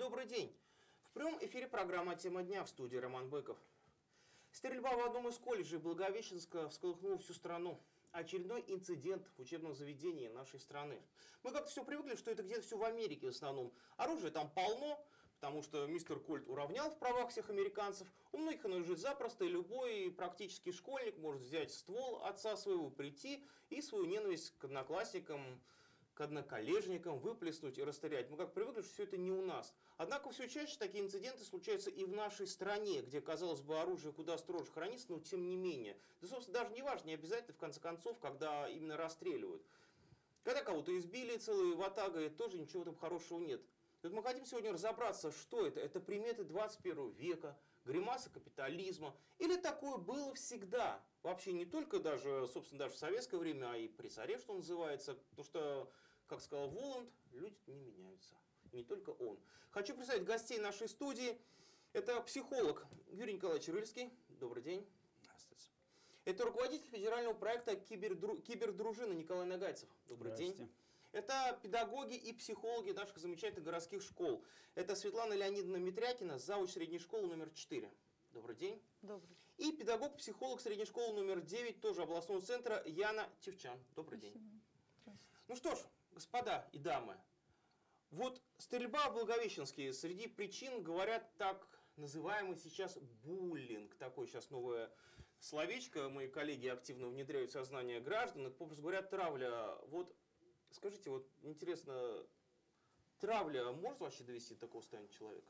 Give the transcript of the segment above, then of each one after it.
Добрый день! В прямом эфире программа «Тема дня», в студии Роман Быков. Стрельба в одном из колледжей Благовещенска всколыхнула всю страну. Очередной инцидент в учебном заведении нашей страны. Мы как-то все привыкли, что это где-то все в Америке в основном. Оружия там полно, потому что мистер Кольт уравнял в правах всех американцев. У многих оно лежит запросто, и любой практически школьник может взять ствол отца своего, прийти и свою ненависть к одноклассникам, к одноколлежникам выплеснуть и расстрелять. Мы как привыкли, что все это не у нас. Однако все чаще такие инциденты случаются и в нашей стране, где, казалось бы, оружие куда строже хранится, но тем не менее. Да, собственно, даже не важно, не обязательно, в конце концов, когда именно расстреливают. Когда кого-то избили целой ватагой, тоже ничего там хорошего нет. Вот мы хотим сегодня разобраться, что это. Это приметы 21 века, гримасы капитализма. Или такое было всегда? Вообще не только даже, собственно, даже в советское время, а и при царе, что называется. Потому что, как сказал Воланд, люди не меняются. И не только он. Хочу представить гостей нашей студии. Это психолог Юрий Николаевич Рыльский. Добрый день. Здравствуйте. Это руководитель федерального проекта «Кибердружина» Николай Нагайцев. Добрый день. Это педагоги и психологи наших замечательных городских школ. Это Светлана Леонидовна Митрякина, завуч средней школы номер 4. Добрый день. Добрый. И педагог-психолог средней школы номер 9, тоже областного центра, Яна Тевчан. Добрый Спасибо. день. Здравствуйте. Ну что ж, господа и дамы, вот стрельба в Благовещенске, среди причин говорят так называемый сейчас буллинг. Такое сейчас новое словечко, мои коллеги активно внедряют в сознание граждан. Это, попросту говоря, травля. Вот скажите, вот интересно, травля может вообще довести до такого состояния человека?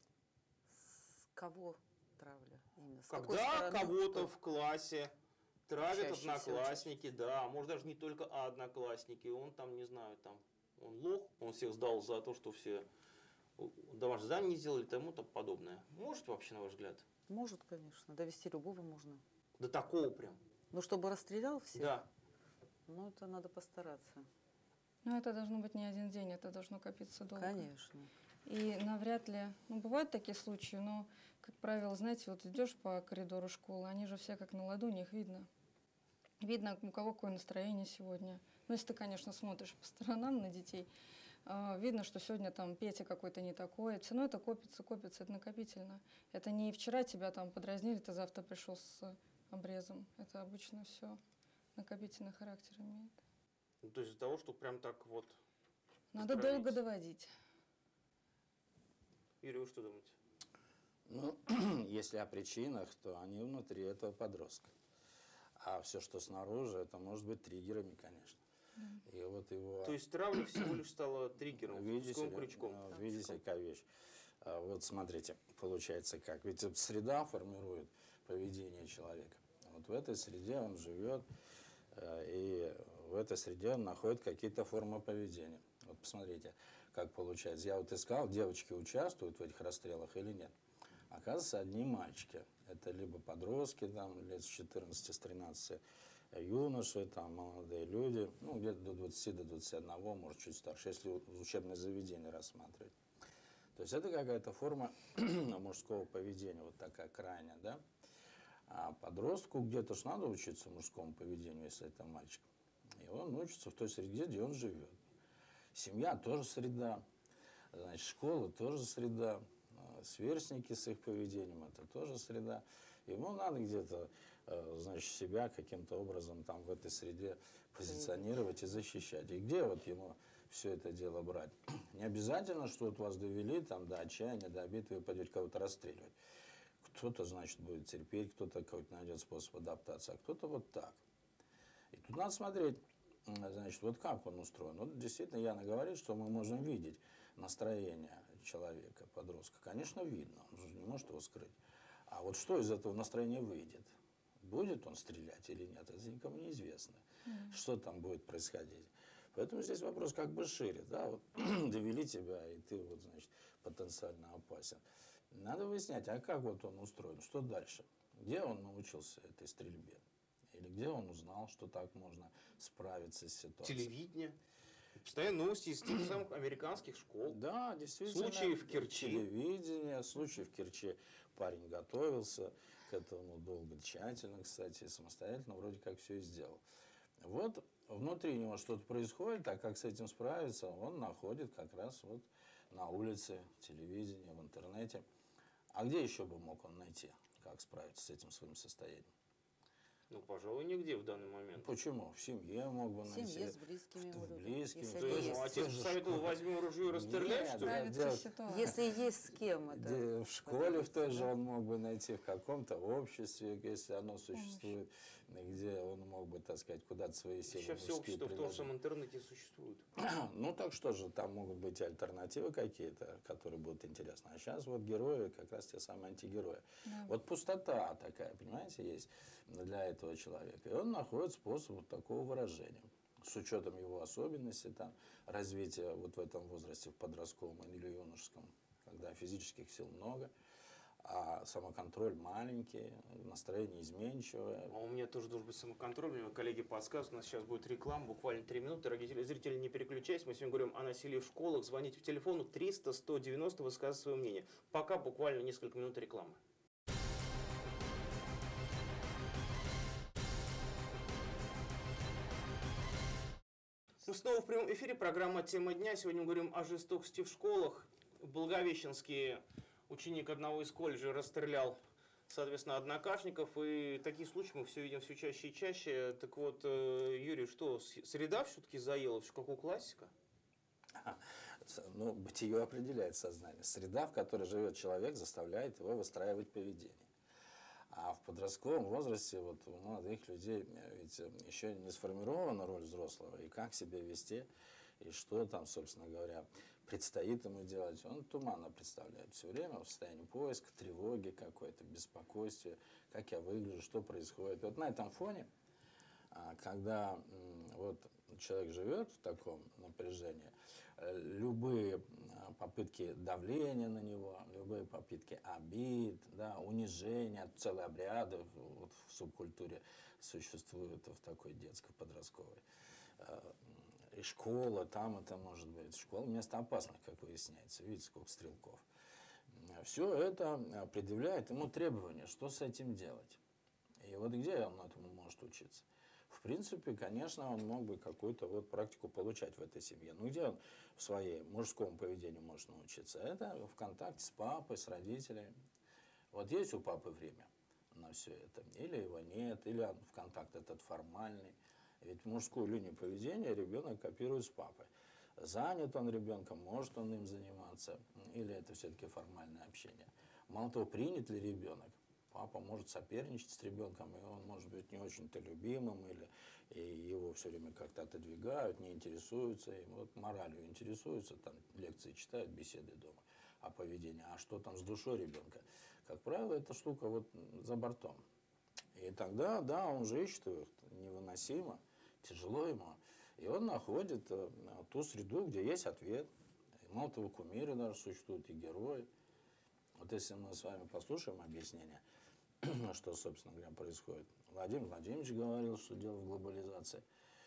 С кого травля? Именно? С Когда кого-то в классе травят Чаще одноклассники, да, может даже не только одноклассники, он там, не знаю, там, он лох, он всех сдал за то, что все домашнее задание не сделали, тому подобное. Может вообще, на ваш взгляд? Может, конечно. Довести любого можно. До такого прям? Но чтобы расстрелял всех? Да. Ну, это надо постараться. Ну, это должно быть не один день, это должно копиться долго. Конечно. И навряд ли, ну, бывают такие случаи, но, как правило, знаете, вот идешь по коридору школы, они же все как на ладони, их видно. Видно, у кого какое настроение сегодня. Ну, если ты, конечно, смотришь по сторонам на детей, видно, что сегодня там Петя какой-то не такой. Все равно это копится, копится, это накопительно. Это не вчера тебя там подразнили, ты завтра пришел с обрезом. Это обычно все накопительный характер имеет. Ну, то есть из-за того, что прям так вот... Надо долго доводить. Юрий, вы что думаете? Ну, если о причинах, то они внутри этого подростка. А все, что снаружи, это может быть триггерами, конечно. И вот его... То есть травля всего лишь стала триггером, видите, крючком. Видите, какая вещь. Вот смотрите, получается как. Ведь среда формирует поведение человека. Вот в этой среде он живет, и в этой среде он находит какие-то формы поведения. Вот посмотрите, как получается. Я вот искал, девочки участвуют в этих расстрелах или нет. Оказывается, одни мальчики. Это либо подростки, там, лет с 14, с 13, юноши, там, молодые люди, ну, где-то до 20, до 21, может, чуть старше, если учебное заведение рассматривать. То есть это какая-то форма мужского поведения, вот такая крайняя, да? А подростку где-то ж надо учиться мужскому поведению, если это мальчик. И он учится в той среде, где он живет. Семья тоже среда, значит, школа тоже среда. Сверстники с их поведением, это тоже среда. Ему надо где-то, значит, себя каким-то образом там в этой среде позиционировать и защищать. И где вот ему все это дело брать? Не обязательно, что вот вас довели там до отчаяния, до обид, вы пойдете кого-то расстреливать. Кто-то, значит, будет терпеть, кто-то какой-то найдет способ адаптации, а кто-то вот так. И тут надо смотреть, значит, вот как он устроен. Вот действительно Яна говорит, что мы можем видеть настроение человека, подростка. Конечно, видно, он же не может его скрыть. А вот что из этого настроения выйдет? Будет он стрелять или нет, это никому не известно. Что там будет происходить. Поэтому здесь вопрос как бы шире. Да? Вот, довели тебя, и ты вот, значит, потенциально опасен. Надо выяснять, а как вот он устроен, что дальше? Где он научился этой стрельбе? Или где он узнал, что так можно справиться с ситуацией? Телевидение. Постоянно новости из тех самых американских школ. Да, действительно. Случаи в Керчи. Телевидение, случаи в Керчи. Парень готовился к этому долго, тщательно, кстати, самостоятельно вроде как все и сделал. Вот внутри него что-то происходит, а как с этим справиться, он находит как раз вот на улице, в телевидении, в интернете. А где еще бы мог он найти, как справиться с этим своим состоянием? Ну, пожалуй, нигде в данный момент. Почему? В семье мог бы В найти. семье с близкими с людьми, близкими. если То они есть есть. отец Тоже посоветовал, школа. возьми ружье и расстреляй, Нет, что ли? да. Нравится делать- ситуация. Если есть с кем это. В школе поделиться, тоже да. он мог бы найти, в каком-то обществе, если оно существует, где он мог бы, так сказать, куда-то свои силы Сейчас все мужские общество в том же приложить. самом интернете существует. Ну так что же, там могут быть и альтернативы какие-то, которые будут интересны. А сейчас вот герои, как раз те самые антигерои. Да. Вот пустота такая, понимаете, есть для этого человека. И он находит способ вот такого выражения. С учетом его особенностей, там, развития вот в этом возрасте, в подростковом или юношеском, когда физических сил много, а самоконтроль маленький, настроение изменчивое. А у меня тоже должен быть самоконтроль. Мне коллеги подсказывают, у нас сейчас будет реклама, буквально 3 минуты. Дорогие зрители, не переключайтесь. Мы сегодня говорим о насилии в школах. Звоните по телефону 300-190, высказывайте свое мнение. Пока буквально несколько минут рекламы. Мы снова в прямом эфире. Программа «Тема дня». Сегодня мы говорим о жестокости в школах. Благовещенский ученик одного из колледжей расстрелял, соответственно, однокашников. И такие случаи мы все видим все чаще и чаще. Так вот, Юрий, что, среда все-таки заела? Как у классика? Ну, бытие определяет сознание. Среда, в которой живет человек, заставляет его выстраивать поведение. А в подростковом возрасте вот у молодых людей ведь еще не сформирована роль взрослого, и как себя вести, и что там, собственно говоря, предстоит ему делать. Он туманно представляет все время в состоянии поиска, тревоги какой-то, беспокойствия, как я выгляжу, что происходит. Вот на этом фоне, когда вот человек живет в таком напряжении, любые попытки давления на него, любые попытки обид, да, унижения, целые обряды вот в субкультуре существуют в такой детско-подростковой. И школа, там это может быть. Школа место опасное, как выясняется. Видите, сколько стрелков. Все это предъявляет ему требования, что с этим делать. И вот где он этому может учиться? В принципе, конечно, он мог бы какую-то вот практику получать в этой семье. Но где он в своей мужскому поведению может научиться? Это в контакте с папой, с родителями. Вот есть у папы время на все это, или его нет, или он в контакт этот формальный. Ведь мужскую линию поведения ребенок копирует с папой. Занят он ребенком, может он им заниматься, или это все-таки формальное общение. Мало того, принят ли ребенок? Папа может соперничать с ребенком, и он может быть не очень-то любимым, или его все время как-то отодвигают, не интересуются, и вот моралью интересуются, там лекции читают, беседы дома о поведении. А что там с душой ребенка? Как правило, эта штука вот за бортом. И тогда, да, он же ищет их невыносимо, тяжело ему. И он находит ту среду, где есть ответ. И мало того, кумиры даже существуют, и герои. Вот если мы с вами послушаем объяснение, что, собственно говоря, происходит. Владимир Владимирович говорил, что дело в глобализации.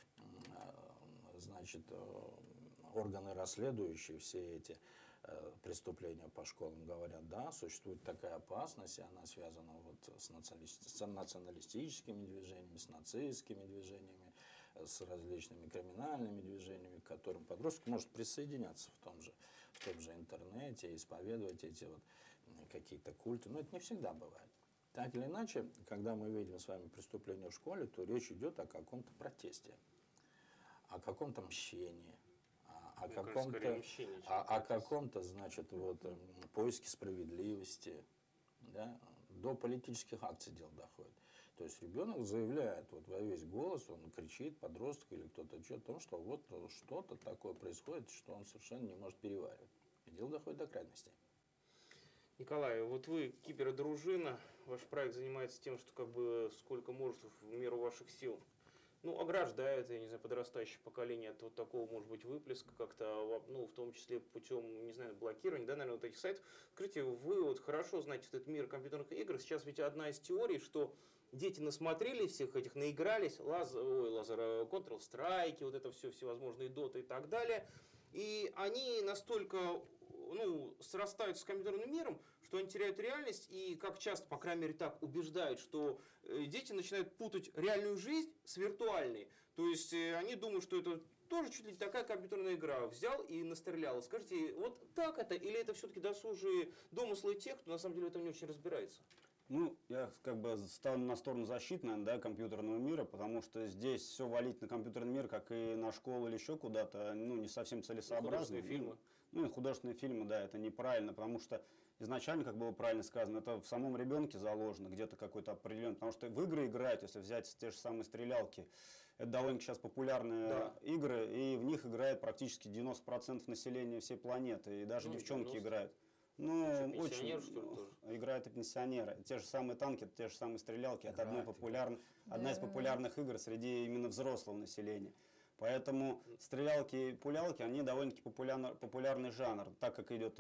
Значит, органы, расследующие все эти преступления по школам, говорят, да, существует такая опасность, и она связана вот с националистическими движениями, с нацистскими движениями, с различными криминальными движениями, к которым подросток может присоединяться в том же интернете, исповедовать эти вот какие-то культы. Но это не всегда бывает. Так или иначе, когда мы видим с вами преступление в школе, то речь идет о каком-то протесте, о каком-то мщении, о каком-то, значит, вот, поиске справедливости, да, до политических акций дело доходит. То есть ребенок заявляет вот во весь голос, он кричит, подросток или кто-то, о том, что вот что-то такое происходит, что он совершенно не может переваривать. И дело доходит до крайностей. Николай, вот вы кибердружина, ваш проект занимается тем, что как бы сколько может в меру ваших сил, ну, ограждает, я не знаю, подрастающее поколение от вот такого, может быть, выплеска как-то, ну, в том числе путем, не знаю, блокирования, да, наверное, вот этих сайтов. Скажите, вы вот хорошо знаете этот мир компьютерных игр, сейчас ведь одна из теорий, что дети насмотрелись всех этих, наигрались, Counter-Strike, вот это все, всевозможные доты и так далее, и они настолько, ну, срастаются с компьютерным миром, что они теряют реальность, и как часто, по крайней мере, так убеждают, что дети начинают путать реальную жизнь с виртуальной. То есть они думают, что это тоже чуть ли такая компьютерная игра. Взял и настрелял. Скажите, вот так это или это все-таки досужие домыслы тех, кто на самом деле в этом не очень разбирается? Ну, я как бы стану на сторону защиты, наверное, да, компьютерного мира, потому что здесь все валить на компьютерный мир, как и на школу или еще куда-то, ну, не совсем целесообразно. Художественные фильмы. Ну, и художественные фильмы, да, это неправильно, потому что изначально, как было правильно сказано, это в самом ребенке заложено, где-то какой-то определенный, потому что в игры играть, если взять те же самые стрелялки, это довольно сейчас популярные игры, и в них играет практически 90% населения всей планеты, и даже девчонки 90. играют. Ну, Что, очень пенсионеры, что ли, тоже? играют и пенсионеры. Те же самые танки, те же самые стрелялки. Это одна из популярных игр среди именно взрослого населения. Поэтому стрелялки и пулялки, они довольно-таки популярный жанр, так как идет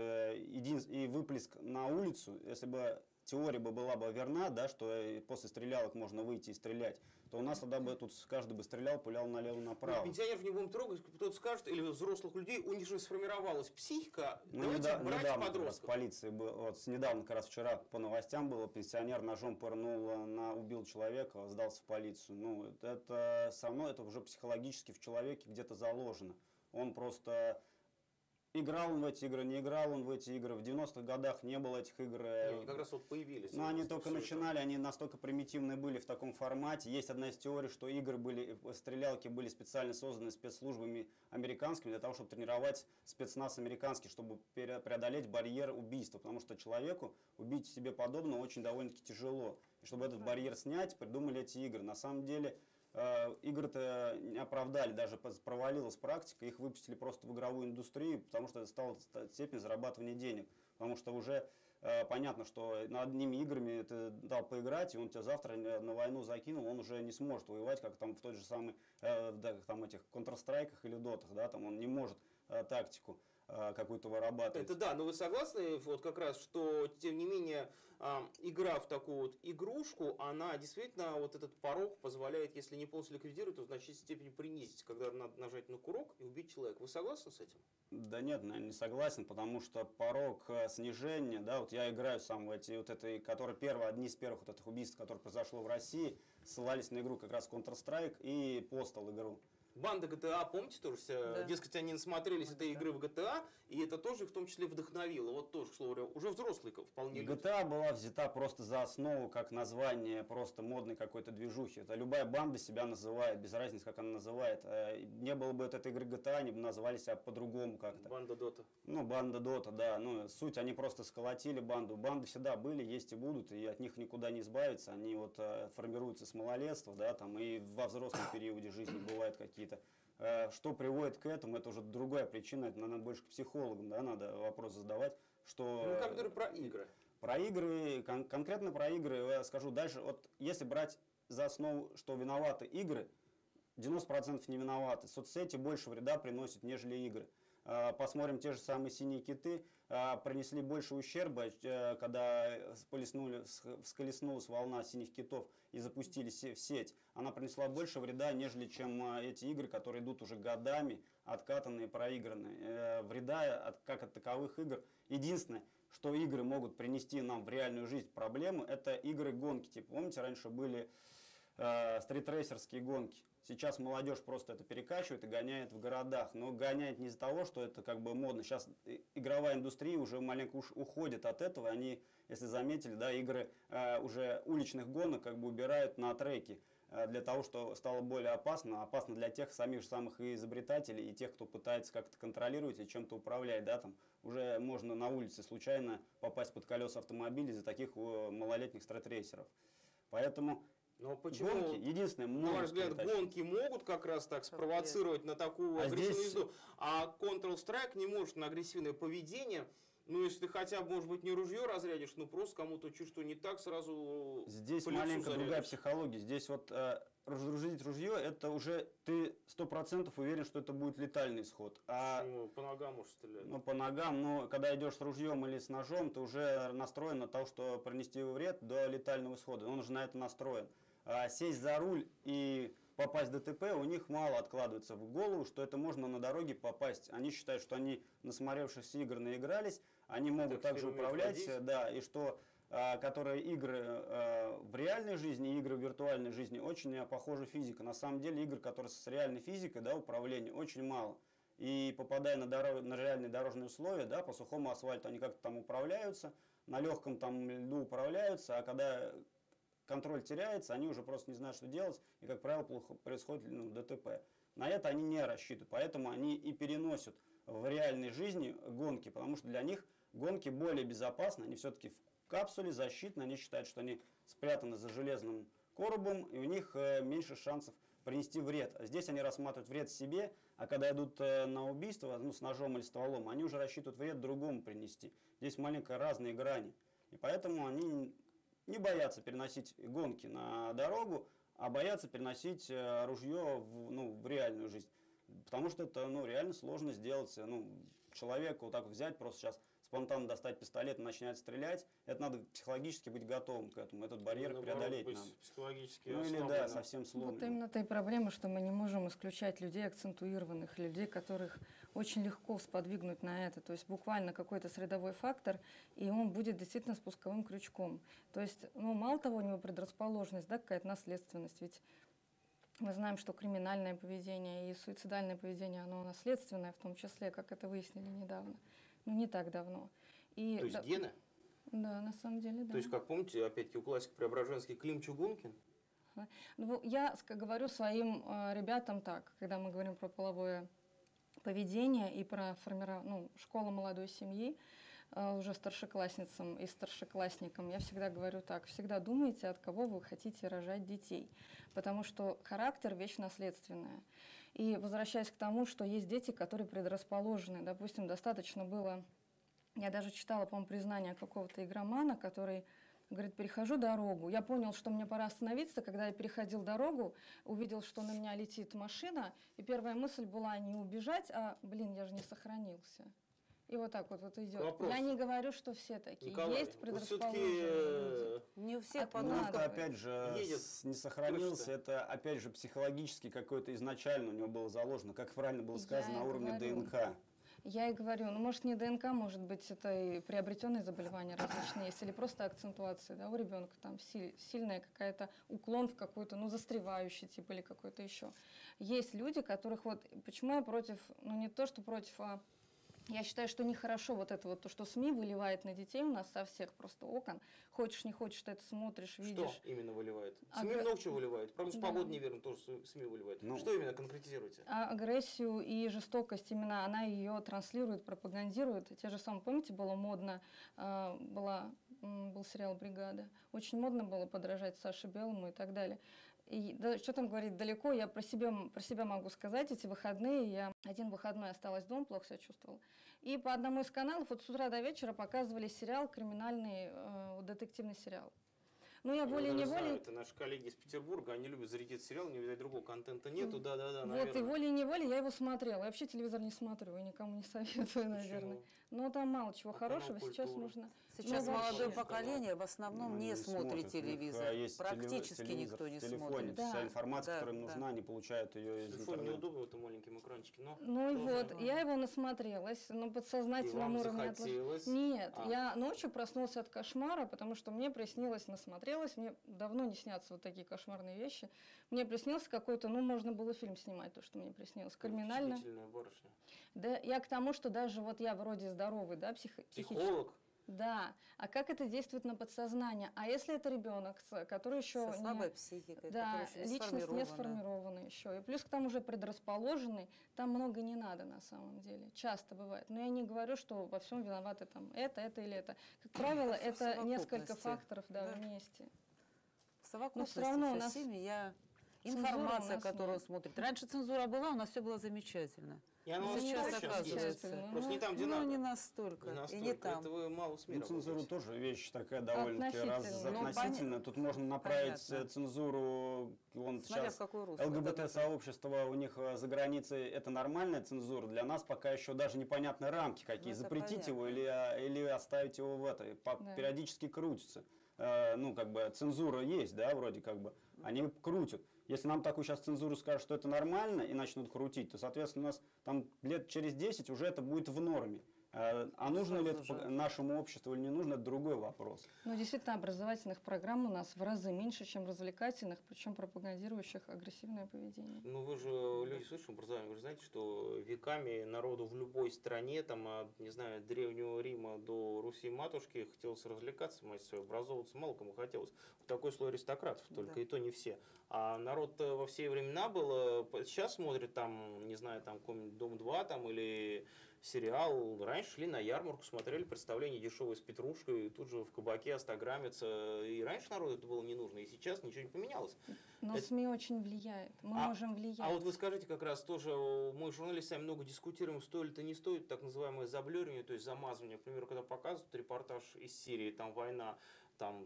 и выплеск на улицу. Если бы теория была бы верна, да, что после стрелялок можно выйти и стрелять, то у нас тогда бы тут каждый бы стрелял, пулял налево-направо. Пенсионеров не будем трогать, кто-то скажет, или взрослых людей, у них же сформировалась психика. Ну, Давайте брать недавно как раз в подростков. полиции был, вот недавно, как раз вчера по новостям было, пенсионер ножом пырнул, убил человека, сдался в полицию. Ну, это со мной, это уже психологически в человеке где-то заложено. Он просто играл он в эти игры, не играл он в эти игры. В 90-х годах не было этих игр. Они как раз вот появились. Но они только Всё это. начинали, они настолько примитивные были в таком формате. Есть одна из теорий, что игры были, стрелялки были специально созданы спецслужбами американскими для того, чтобы тренировать спецназ американский, чтобы преодолеть барьер убийства. Потому что человеку убить себе подобного очень довольно-таки тяжело. И чтобы этот барьер снять, придумали эти игры. На самом деле игры-то не оправдали, даже провалилась практика, их выпустили просто в игровую индустрию, потому что это стала степень зарабатывания денег. Потому что уже понятно, что над одними играми ты дал поиграть, и он тебя завтра на войну закинул, он уже не сможет воевать, как там в той же самой, там этих Counter-Strike или Дотах, да, там он не может тактику какую-то вырабатывать. Это да, но вы согласны, вот как раз, что тем не менее игра в такую вот игрушку, она действительно вот этот порог позволяет, если не полностью ликвидировать, то в значительной степени принизить, когда надо нажать на курок и убить человека. Вы согласны с этим? Да нет, наверное, не согласен, потому что порог снижения, да, вот я играю сам в эти вот это, которые одни из первых вот этих убийств, которые произошло в России, ссылались на игру как раз Counter-Strike и Postal игру. Банда GTA, помните, тоже вся, Да. дескать, они насмотрелись этой игры в GTA, и это тоже в том числе вдохновило. Вот тоже, к слову говоря, уже взрослые вполне люди. GTA была взята просто за основу, как название просто модной какой-то движухи. Это любая банда себя называет, без разницы, как она называет. Не было бы от этой игры GTA, они бы назвали себя по-другому как-то. Банда Дота. Ну, банда Дота, да. Ну, суть, они просто сколотили банду. Банды всегда были, есть и будут, и от них никуда не избавиться. Они вот формируются с малолетства, да, там, и во взрослом периоде жизни бывают какие-то. Что приводит к этому, это уже другая причина, это, наверное, больше к психологам, да, надо вопрос задавать, что... Ну, компьютеры про игры. Про игры, конкретно про игры, я скажу дальше, вот если брать за основу, что виноваты игры, 90% не виноваты. Соцсети больше вреда приносят, нежели игры. Посмотрим, те же самые «Синие киты» принесли больше ущерба, когда всколеснулась волна «Синих китов» и запустили в сеть. Она принесла больше вреда, нежели чем эти игры, которые идут уже годами, откатанные, проигранные. Вреда как от таковых игр. Единственное, что игры могут принести нам в реальную жизнь проблемы, это игры-гонки. Типа, помните, раньше были стритрейсерские гонки. Сейчас молодежь просто это перекачивает и гоняет в городах. Но гоняет не из-за того, что это как бы модно. Сейчас игровая индустрия уже маленько уходит от этого. Они, если заметили, да, игры уже уличных гонок как бы убирают на треки. Для того, что стало более опасно. Опасно для тех самых изобретателей и тех, кто пытается как-то контролировать и чем-то управлять. Да, там уже можно на улице случайно попасть под колеса автомобиля из-за таких малолетних стритрейсеров. Поэтому Но почему, гонки, единственное, на ваш взгляд, перетащить. гонки могут как раз так спровоцировать на такую агрессивную здесь- езду, а Counter-Strike не может на агрессивное поведение? Ну, если ты хотя бы, может быть, не ружье разрядишь, ну просто кому-то чуть что не так, сразу Здесь по лицу маленько другая зарядишь. психология. Здесь вот разоружить ружье, это уже ты 100% уверен, что это будет летальный исход. А Почему? По ногам можешь стрелять. ну, по ногам, но когда идешь с ружьем или с ножом, ты уже настроен на то, что принести вред до летального исхода. Он уже на это настроен. А сесть за руль и попасть в ДТП, у них мало откладывается в голову, что это можно на дороге попасть. Они считают, что они, насмотревшись игр, наигрались, они могут Так, также умеют управлять, водить. да, и что которые игры в реальной жизни и игры в виртуальной жизни, очень похожа физика. На самом деле игр, которые с реальной физикой, да, управления, очень мало. И попадая на реальные дорожные условия, да, по сухому асфальту, они как-то там управляются, на легком там льду управляются, а когда контроль теряется, они уже просто не знают, что делать, и, как правило, происходит ДТП. На это они не рассчитывают, поэтому они и переносят в реальной жизни гонки, потому что для них гонки более безопасны, они все-таки в капсуле защитны, они считают, что они спрятаны за железным коробом, и у них меньше шансов принести вред. А здесь они рассматривают вред себе, а когда идут на убийство, с ножом или стволом, они уже рассчитывают вред другому принести. Здесь маленько разные грани. И поэтому они не боятся переносить гонки на дорогу, а боятся переносить ружье в реальную жизнь. Потому что это реально сложно сделать. Человеку вот так взять, просто сейчас спонтанно достать пистолет и начинать стрелять, это надо психологически быть готовым к этому. Этот барьер преодолеть надо. Психологически Или да, совсем сломленным. Вот именно та и проблема, что мы не можем исключать людей акцентуированных, людей, которых очень легко сподвигнуть на это. То есть буквально какой-то средовой фактор, и он будет действительно спусковым крючком. То есть, мало того, у него предрасположенность, да, какая-то наследственность. Ведь мы знаем, что криминальное поведение и суицидальное поведение, оно наследственное, в том числе, как это выяснили недавно. Не так давно. И, То есть гены? Да, на самом деле, да. То есть, как помните, опять-таки у классика Преображенский Клим Чугункин? Я говорю своим ребятам так, когда мы говорим про половое поведение и про школу молодой семьи, уже старшеклассницам и старшеклассникам, я всегда говорю так: всегда думайте, от кого вы хотите рожать детей, потому что характер – вещь наследственная. И возвращаясь к тому, что есть дети, которые предрасположены, допустим, достаточно было, я даже читала, по-моему, признание какого-то игромана, который говорит: перехожу дорогу. Я понял, что мне пора остановиться. Когда я переходил дорогу, увидел, что на меня летит машина, и первая мысль была не убежать, а, я же не сохранился. И вот так вот идет. Вопрос. Я не говорю, что все такие. Николай, есть вот предрасположенные люди. Не у всех Откладывать. подростков. Опять же, Едет. не сохранился, Точно. это опять же психологически какое-то изначально у него было заложено, как правильно было сказано, Я на и уровне говорю. ДНК. Я и говорю, может не ДНК, может быть это и приобретенные заболевания различные есть, или просто акцентуация, да, у ребенка там сильная какая-то уклон в какой-то, застревающий тип или какой-то еще. Есть люди, которых почему я против, не то что против, а я считаю, что нехорошо то, что СМИ выливает на детей у нас со всех просто окон. Хочешь, не хочешь, ты это смотришь, видишь. Что именно выливает? А СМИ г- много чего выливает. Правда, с Да. погодой неверно, тоже СМИ выливает. Что именно конкретизируйте? Агрессию и жестокость, именно она ее транслирует, пропагандирует. Те же самые, помните, было модно, был сериал «Бригада», очень модно было подражать Саше Белому и так далее. И что там говорить далеко, я про себя могу сказать, эти выходные, я один выходной осталась дома, плохо себя чувствовала. И по одному из каналов с утра до вечера показывали сериал, криминальный, детективный сериал. Я волей-неволей... Это наши коллеги из Петербурга, они любят зрить этот сериал, не видать другого контента нету, да-да-да, И наверное. волей-неволей я его смотрела. Я вообще телевизор не смотрю, и никому не советую, наверное. Но там мало чего хорошего, сейчас культуры. нужно... Сейчас вообще. молодое поколение в основном не смотрит телевизор. Есть Практически телевизор никто не в телефоне, смотрит. вся Да. информация, Да, которая им да. нужна, они получают ее из Телефон интернета. неудобно в этом маленьком экранчике, но... Я его насмотрелась, на подсознательном И вам уровне. захотелось? Нет, А. я ночью проснулась от кошмара, потому что мне приснилось, насмотрелась, мне давно не снятся такие кошмарные вещи. Мне приснился какой-то, можно было фильм снимать, то, что мне приснилось, криминально. Впечатлительная барышня. Да, я к тому, что даже я вроде здоровый, да, психически. Психолог? Да, а как это действует на подсознание? А если это ребенок, который еще Со слабой психикой, да, которая еще не личность не сформирована. сформирована еще. И плюс к тому же предрасположенный, там много не надо на самом деле. Часто бывает. Но я не говорю, что во всем виноваты это или это. Как правило, В это несколько совокупности. факторов Да. вместе. В совокупности равно у со нас всеми цензуры у информация, нас которую нет. смотрит. Раньше цензура была, у нас все было замечательно. И она у Ну, вас сейчас тоже есть. оказывается. Просто не там, где надо. не настолько. Не настолько. И не там. Это вы мало с мира Цензура работаете. тоже вещь такая довольно-таки Относительно. относительно. Тут можно направить Понятно. цензуру, Смотря сейчас в какое русло. ЛГБТ-сообщество у них за границей это нормальная цензура. Для нас пока еще даже непонятны рамки какие. Ну, это Запретить его понятно. или оставить его в этой. Да. Периодически крутится. Цензура есть, да, вроде как бы. Они крутят. Если нам такую сейчас цензуру скажут, что это нормально, и начнут крутить, то, соответственно, у нас там лет через 10 уже это будет в норме. А нужно ли это Сразу же. нашему обществу или не нужно, это другой вопрос. Ну, действительно, образовательных программ у нас в разы меньше, чем развлекательных, причем пропагандирующих агрессивное поведение. Ну, вы же люди с высшим образованием, вы же знаете, что веками народу в любой стране, там, от, не знаю, от Древнего Рима до Руси матушки, хотелось развлекаться, мать свою, образовываться мало кому хотелось. Такой слой аристократов, только Да. и то не все. А народ во все времена был, сейчас смотрит там, не знаю, там какой-нибудь «Дом-2» там или сериал. Раньше шли на ярмарку, смотрели представление дешевое с петрушкой, и тут же в кабаке остаграмиться. И раньше народу это было не нужно, и сейчас ничего не поменялось. Но Это- СМИ очень влияет. Мы можем влиять. А вот вы скажите, как раз тоже, мы журналисты сами много дискутируем, стоит это не стоит, так называемое заблюривание, то есть замазывание. К примеру, когда показывают репортаж из Сирии, там война, там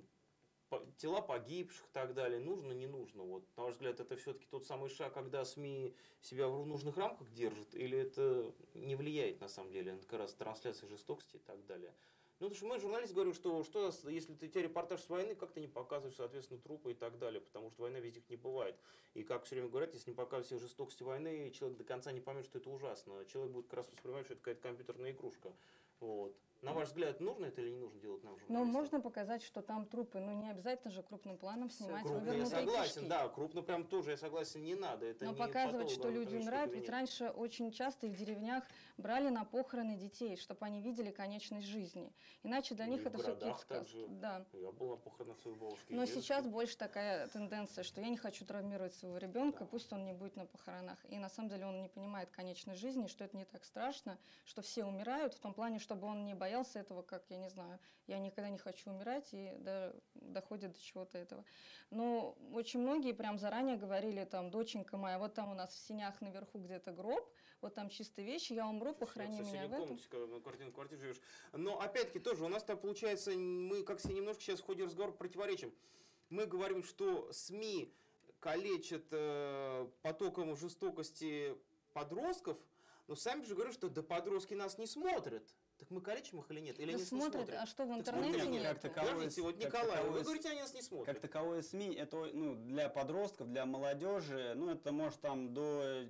тела погибших и так далее, нужно, не нужно. Вот, на ваш взгляд, это все-таки тот самый шаг, когда СМИ себя в нужных рамках держат, или это не влияет на самом деле, на как раз трансляция жестокости и так далее? Ну, потому что мы, журналисты, говорим, что если ты тебе репортаж с войны, как ты не показываешь, соответственно, трупы и так далее, потому что война везде их не бывает. И как все время говорят, если не показывать все жестокости войны, человек до конца не поймет, что это ужасно. Человек будет как раз воспринимать, что это какая-то компьютерная игрушка. Вот. На ваш взгляд, нужно это или не нужно делать нам, Но журналистам? можно показать, что там трупы, но не обязательно же крупным планом снимать Крупно, я вывернутые согласен, кишки. да, крупно прям тоже, я согласен, не надо. Это Но не показывать, что патологам, люди это умирают, что-то ведь нет. раньше очень часто в деревнях брали на похороны детей, чтобы они видели конечность жизни. Иначе для И них в это все какие-то городах сказки. также. Да. Я был на похоронах своих бабушки. и Но дедушки. сейчас больше такая тенденция, что я не хочу травмировать своего ребенка, Да. пусть он не будет на похоронах. И на самом деле он не понимает конечность жизни, что это не так страшно, что все умирают, в том плане, чтобы он не боялся этого, как, я не знаю, я никогда не хочу умирать, и доходит до чего-то этого. Но очень многие прям заранее говорили, там, доченька моя, вот там у нас в сенях наверху где-то гроб, вот там чистые вещи, я умру, похорони меня в этом. комнате, когда на квартире живешь. Но опять-таки тоже у нас так получается, мы как все немножко сейчас в ходе разговора противоречим. Мы говорим, что СМИ калечат потоком жестокости подростков, но сами же говорят, что да подростки нас не смотрят. Так мы калечим их или нет? Или Да они нас не смотрят, смотрят? а что в Так интернете смотрят, нет? как таковое- Подождите, вот как Николай, вы таковое- говорите, они нас не смотрят. Как таковое СМИ, это для подростков, для молодежи, это может до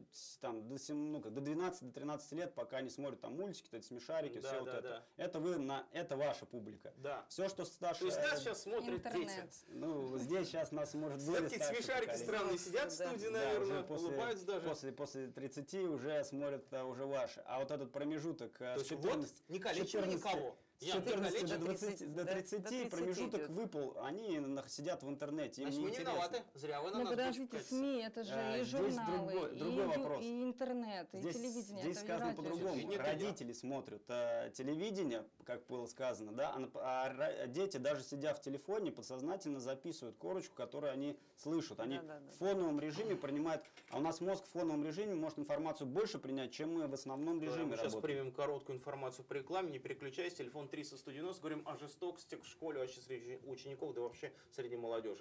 12-13 лет, пока они смотрят там мультики, то есть смешарики, Да, все да, это. да. Это ваша публика. Да. Все, что старше... То есть нас сейчас смотрят Интернет. дети. Здесь сейчас нас может более Все-таки старшее смешарики поколение. странные сидят в Да. студии, Да, наверное, уже улыбаются даже. после 30 уже смотрят уже ваши. А вот этот промежуток То с есть 14, вот не калечим 14 никого. с Я не 14 калечу. до до 20, 30, до да, 30 до 30 промежуток идет. выпал, они сидят в интернете, им Значит, мы не неинтересно. виноваты. Зря вы на Ну нас подождите, будете СМИ, это же и Здесь журналы, другой вопрос. и интернет, и Здесь, телевидение, здесь это и сказано радио. по-другому. Телевидение, Родители смотрят телевидение, как было сказано, да, дети, даже сидя в телефоне, подсознательно записывают корочку, которую они слышат. Они Да-да-да. в фоновом режиме принимают, а у нас мозг в фоновом режиме может информацию больше принять, чем мы в основном режиме Мы сейчас работаем. примем короткую информацию по рекламе, не переключайся, телефон 300-190, говорим о жестокости в школе, вообще среди учеников, да вообще среди молодежи.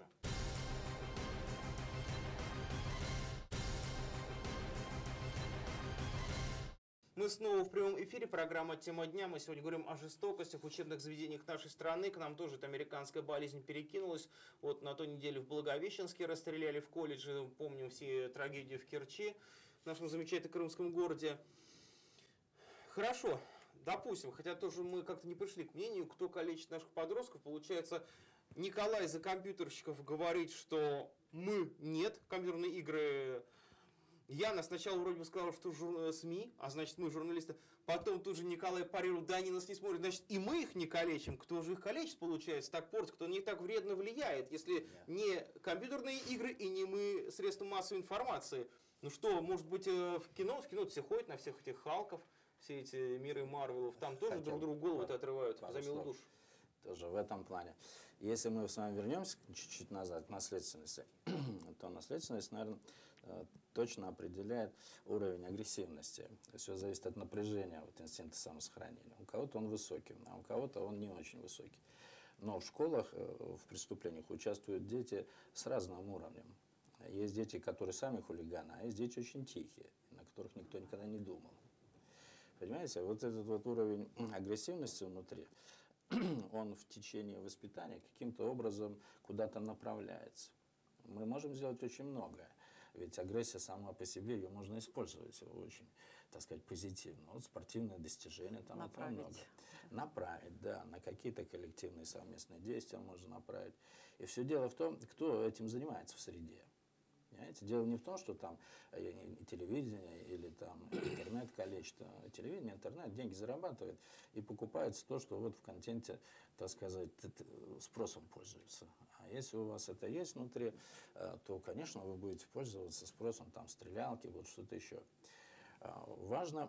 Мы снова в прямом эфире, программа «Тема дня». Мы сегодня говорим о жестокостях в учебных заведениях нашей страны. К нам тоже эта американская болезнь перекинулась. Вот на той неделе в Благовещенске расстреляли в колледже. Помним все трагедии в Керчи, в нашем замечательном крымском городе. Хорошо, допустим, хотя тоже мы как-то не пришли к мнению, кто калечит наших подростков. Получается, Николай за компьютерщиков говорит, что мы нет, компьютерные игры. Яна сначала вроде бы сказала, что СМИ, а значит мы журналисты. Потом тут же Николай парировал, да они нас не смотрят, значит и мы их не калечим. Кто же их калечит, получается, так портит, кто не так вредно влияет, если не компьютерные игры и не мы средства массовой информации. Ну что, может быть в кино все ходят на всех этих Халков, все эти миры Марвелов, там тоже Хотел друг другу голову отрывают пару за милую слов. душу. Тоже в этом плане. Если мы с вами вернемся чуть-чуть назад к наследственности, то наследственность, наверное, точно определяет уровень агрессивности. Все зависит от напряжения инстинкта самосохранения. У кого-то он высокий, а у кого-то он не очень высокий. Но в школах, в преступлениях участвуют дети с разным уровнем. Есть дети, которые сами хулиганы, а есть дети очень тихие, на которых никто никогда не думал. Понимаете, вот этот уровень агрессивности внутри, он в течение воспитания каким-то образом куда-то направляется. Мы можем сделать очень многое, ведь агрессия сама по себе, ее можно использовать очень так сказать, позитивно. Вот спортивные достижения там и тому много. Направить, да, на какие-то коллективные совместные действия можно направить. И все дело в том, кто этим занимается в среде. Понимаете? Дело не в том, что там телевидение или там интернет калечит. Телевидение, интернет деньги зарабатывает и покупается то, что вот в контенте, так сказать, спросом пользуется. А если у вас это есть внутри, то, конечно, вы будете пользоваться спросом, там, стрелялки, вот что-то еще. Важно,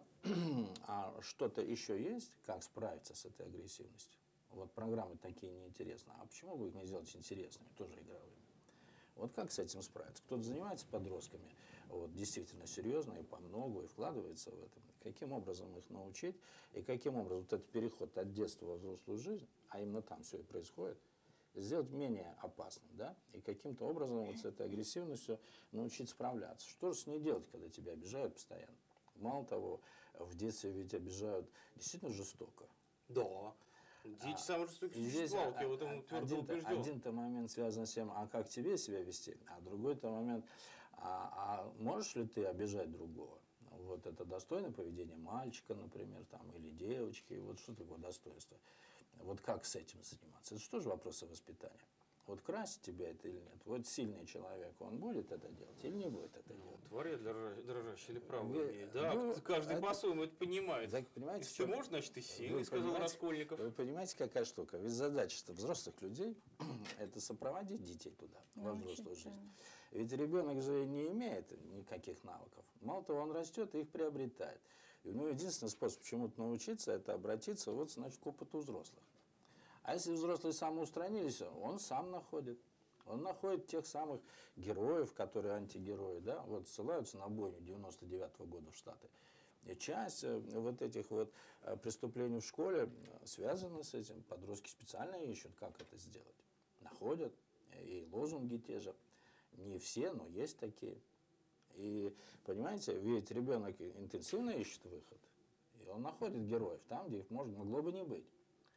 а что-то еще есть, как справиться с этой агрессивностью. Вот программы такие неинтересные. А почему вы их не сделаете интересными, тоже игровыми? Вот как с этим справиться? Кто-то занимается подростками вот, действительно серьезно и по многу, и вкладывается в это. Каким образом их научить, и каким образом вот этот переход от детства во взрослую жизнь, а именно там все и происходит, сделать менее опасным, да? И каким-то образом вот с этой агрессивностью научить справляться. Что же с ней делать, когда тебя обижают постоянно? Мало того, в детстве ведь обижают действительно жестоко. Да. Дети самые жестокие существа, вот я в этом твердо убежден. Один-то момент связан с тем, а как тебе себя вести, а другой-то момент, а можешь ли ты обижать другого? Вот это достойное поведение мальчика, например, там, или девочки, вот что такое достоинство? Вот как с этим заниматься? Это что же вопросы воспитания? Вот красит тебя это или нет? Вот сильный человек, он будет это делать или не будет это делать? Тварь дрожащая или право Вы- имеет. Да, ну, каждый это- по-своему это понимает. Так, понимаете, Если ты можешь, значит ты сильный, сказал понимаете- Раскольников. Вы понимаете, какая штука? Ведь задача-то взрослых людей – это сопроводить детей туда, во взрослую жизнь. Ведь ребенок же не имеет никаких навыков. Мало того, он растет и их приобретает. И у него единственный способ чему-то научиться – это обратиться вот, значит, к опыту взрослых. А если взрослые самоустранились, он сам находит. Он находит тех самых героев, которые антигерои, да, вот ссылаются на бойню 99-го года в Штаты. И часть вот этих вот преступлений в школе связана с этим. Подростки специально ищут, как это сделать. Находят, и лозунги те же. Не все, но есть такие. И, понимаете, ведь ребенок интенсивно ищет выход, и он находит героев там, где их могло бы не быть.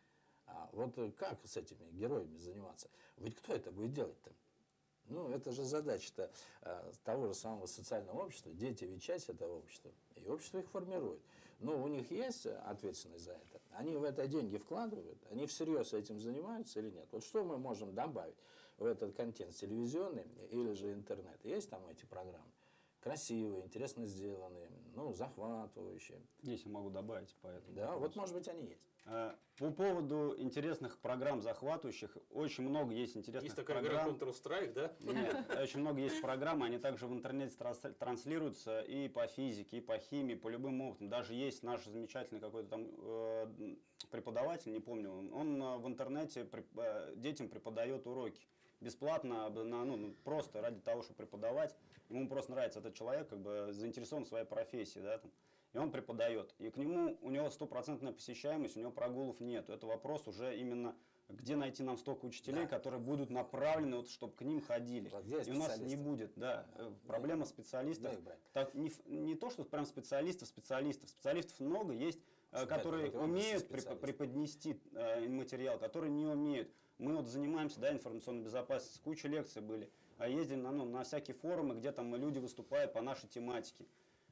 А вот как с этими героями заниматься? Ведь кто это будет делать-то? Ну, это же задача-то того же самого социального общества. Дети ведь часть этого общества, и общество их формирует. Но у них есть ответственность за это? Они в это деньги вкладывают? Они всерьез этим занимаются или нет? Вот что мы можем добавить в этот контент телевизионный или же интернет? Есть там эти программы? Красивые, интересно сделанные, ну, захватывающие. Если могу добавить по этому. Да, вот может быть они есть. По поводу интересных программ захватывающих, очень много есть интересных Есть такая игра программ. Counter-Strike, да? Нет, очень много есть программ, они также в интернете транслируются и по физике, и по химии, по любым опытам. Даже есть наш замечательный какой-то там преподаватель, не помню, он в интернете детям преподает уроки. Бесплатно, просто ради того, чтобы преподавать. Ему просто нравится этот человек, как бы заинтересован в своей профессии, да, там. И он преподает. И к нему, у него 100% посещаемость, у него прогулов нет. Это вопрос уже именно, где найти нам столько учителей, которые будут направлены, вот, чтобы к ним ходили. Вот где и у нас не специалисты? будет, да. Проблема специалистов. Где их брать? Так, не то, что прям специалистов. Специалистов много, есть, которые это умеют специалисты. преподнести материал, которые не умеют. Мы вот занимаемся, да, информационной безопасностью, куча лекций были. Ездим на всякие форумы, где там люди выступают по нашей тематике.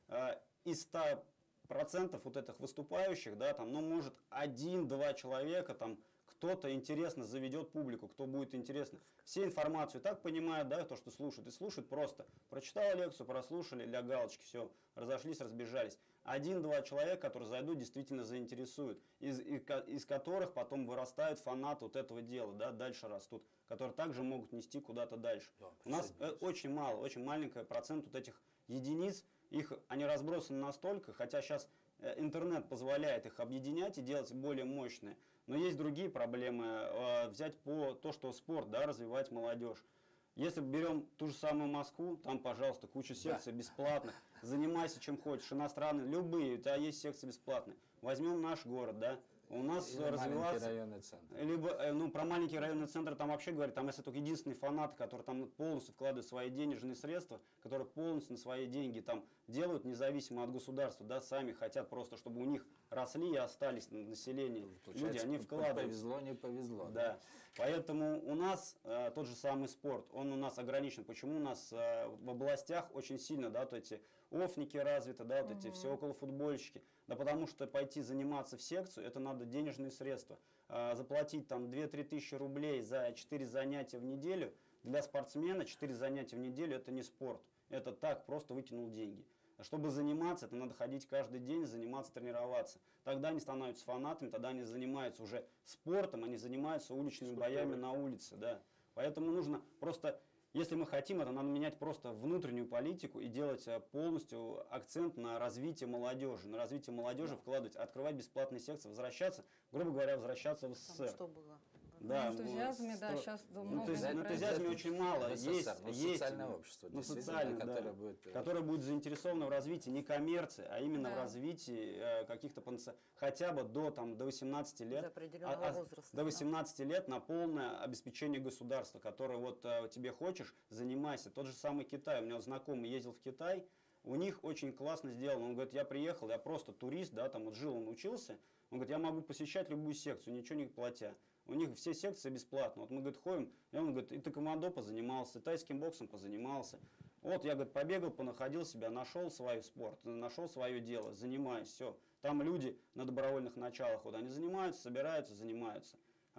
Из 100% вот этих выступающих, да, там, может 1-2 человека, там, кто-то интересно заведет публику, кто будет интересно. Все информацию так понимают, да, то, что слушают. И слушают просто. Прочитал лекцию, прослушали, для галочки, все, разошлись, разбежались. 1-2 человека, которые зайдут, действительно заинтересуют. Из которых потом вырастают фанаты вот этого дела, да, дальше растут. Которые также могут нести куда-то дальше. Да, У нас очень мало, очень маленький процент вот этих единиц. Они разбросаны настолько, хотя сейчас интернет позволяет их объединять и делать более мощные. Но есть другие проблемы. Взять то, что спорт, да, развивать молодежь. Если берем ту же самую Москву, там, пожалуйста, куча секций бесплатных. Занимайся чем хочешь, иностранные, любые, у тебя есть секции бесплатные. Возьмем наш город, да. У нас Или маленький развиваться... районный центр. Либо, про маленький районный центр там вообще говорят, там если только единственные фанаты, которые там полностью вкладывают свои денежные средства, которые полностью на свои деньги там делают, независимо от государства, да, сами хотят просто, чтобы у них росли и остались на населении. Люди, они вкладывают. Повезло, не повезло. Да. Поэтому у нас тот же самый спорт, он у нас ограничен. Почему у нас в областях очень сильно, да, вот эти офники развиты, да, вот эти все околофутбольщики. Да потому что пойти заниматься в секцию, это надо денежные средства. Заплатить там 2-3 тысячи рублей за 4 занятия в неделю, для спортсмена 4 занятия в неделю это не спорт. Это так, просто вытянул деньги. Чтобы заниматься, это надо ходить каждый день, заниматься, тренироваться. Тогда они становятся фанатами, тогда они занимаются уже спортом, они занимаются уличными боями на улице. Да. Поэтому нужно просто, если мы хотим, это надо менять просто внутреннюю политику и делать полностью акцент на развитие молодежи. На развитие молодежи вкладывать, открывать бесплатные секции, возвращаться, грубо говоря, возвращаться в Там СССР. что было? Да, В энтузиазме, да, сейчас много. в энтузиазме очень мало. Есть социальное общество, ну, действительно, социальное, которое будет... которое будет заинтересовано в развитии не коммерции, а именно в Да. развитии каких-то хотя бы до 18 лет. До определенного возраста. До 18 лет на полное обеспечение государства, которое вот тебе хочешь, занимайся. Тот же самый Китай. У меня знакомый ездил в Китай, у них очень классно сделано. Он говорит, я приехал, я просто турист, да, там вот жил, он учился. Он говорит, я могу посещать любую секцию, ничего не платя. У них все секции бесплатно. Вот мы, говорит, ходим, и он говорит, и тэквондо позанимался, и тайским боксом позанимался. Вот я, говорит, побегал, понаходил себя, нашел свой спорт, нашел свое дело, занимаюсь, все. Там люди на добровольных началах, вот они занимаются, собираются, занимаются.